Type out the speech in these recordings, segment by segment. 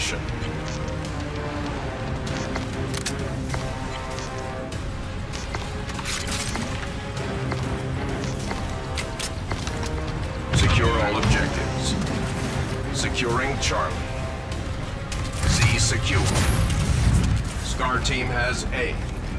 Domination. Secure all objectives. Securing Charlie. Z secure. Scar team has A.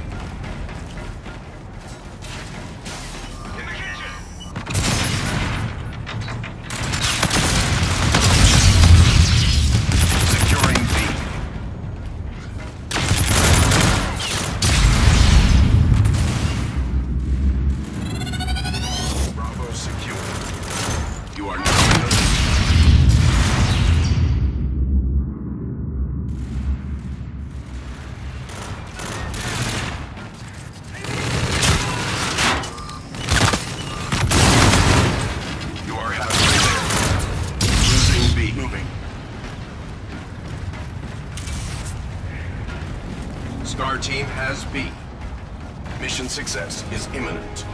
Star team has B. Mission success is imminent.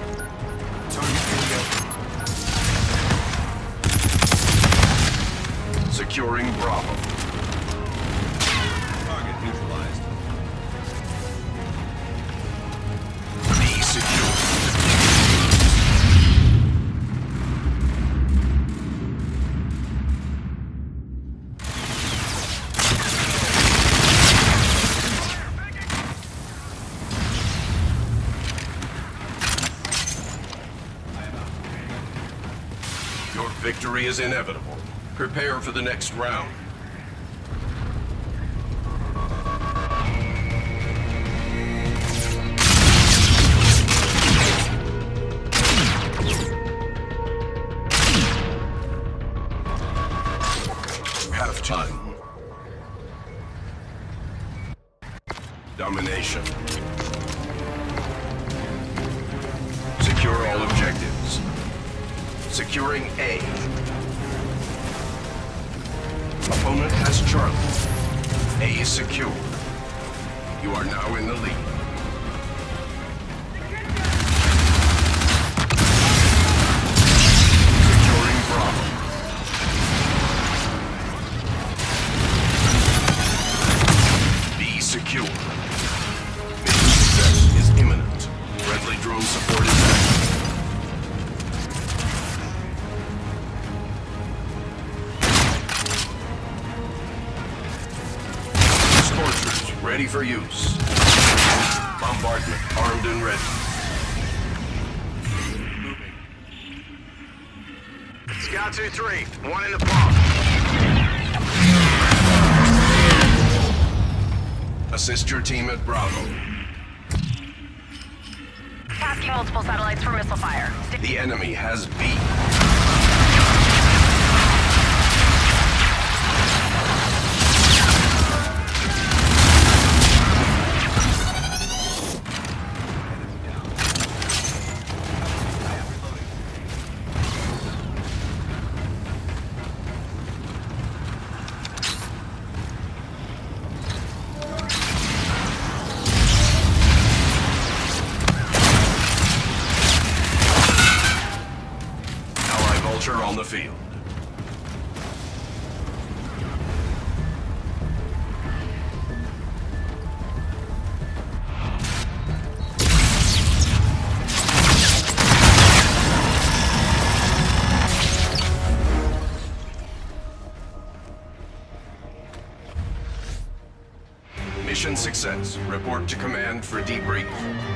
Securing Bravo. Target neutralized. B secure. Your victory is inevitable. Prepare for the next round. Half time. Domination. Secure all objectives. Securing A. Opponent has Charlie. A is secure. You are now in the lead. Securing Bravo. B secure. Mission success is imminent. Friendly drone support is active. Ready for use. Bombardment armed and ready. Moving. Scout 2-3, one in the pump. Assist your team at Bravo. Tasking multiple satellites for missile fire. The enemy has B. Vulture on the field. Mission success. Report to command for debrief.